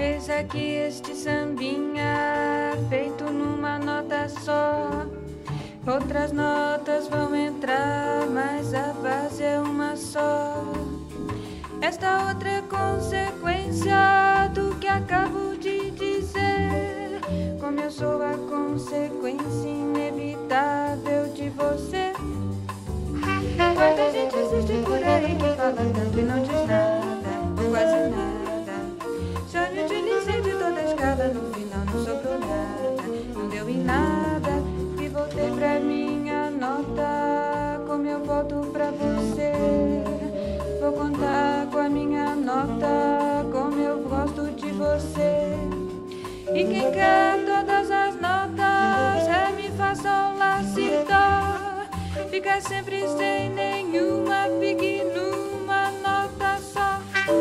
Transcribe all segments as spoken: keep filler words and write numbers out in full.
Eis aqui este sambinha feito numa nota só. Outras notas vão entrar, mas a base é uma só. Esta outra é consequência do que acabo de dizer. Como eu sou a consequência inevitável de você. Quanta gente existe por aí que fala tanto e não diz nada, ou quase nada. Já me utilizei de toda a escala, no final não sobrou nada, não deu em nada. E voltei pra minha nota, como eu volto pra você. Vou contar com a minha nota, como eu gosto de você. E quem quer todas as notas, ré, mi, fá, sol, lá, si, dó, fica sempre sem nenhuma, fique numa nota só.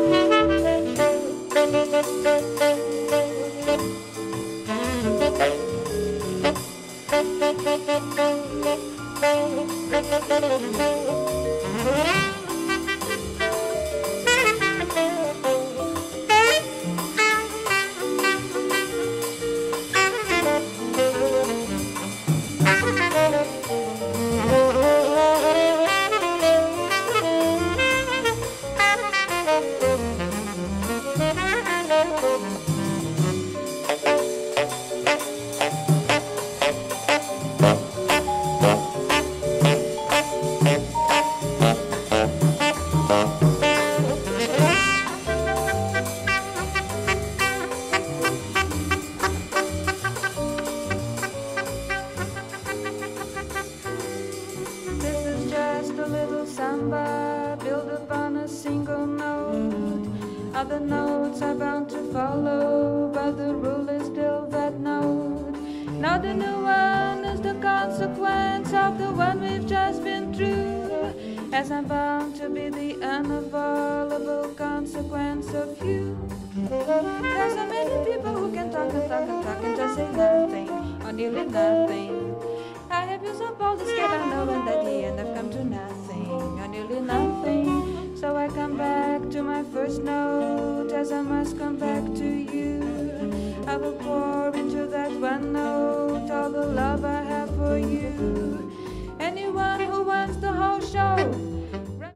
Samba built upon a single note. Other notes are bound to follow, but the rule is still that note. Now the new one is the consequence of the one we've just been through, as I'm bound to be the unavoidable consequence of you. There's so many people who can talk and talk and talk and just say nothing, or nearly nothing. I have used up all the skill I know, and at the end I've come to nothing, or nearly nothing. So I come back to my first note, as I must come back to you. I will pour into that one note all the love I have for you. Anyone who wants the whole show